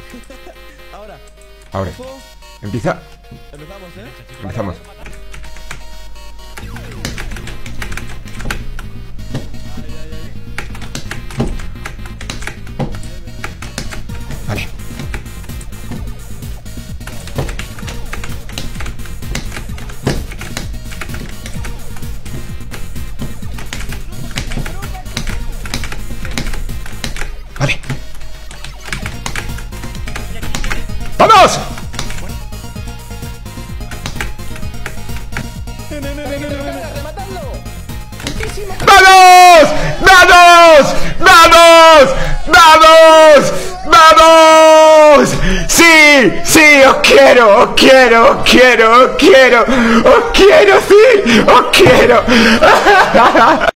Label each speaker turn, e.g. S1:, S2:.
S1: Ahora.
S2: Ahora. Empieza.
S1: Empezamos,
S2: Empezamos. Vale. Vale. ¡Vamos! ¡Vamos! ¡Vamos! ¡Vamos! ¡Vamos! ¡Vamos! ¡Sí! ¡Sí! ¡Os quiero! ¡Os quiero! ¡Os quiero! ¡Os quiero! ¡Os quiero! ¡Sí! ¡Os quiero!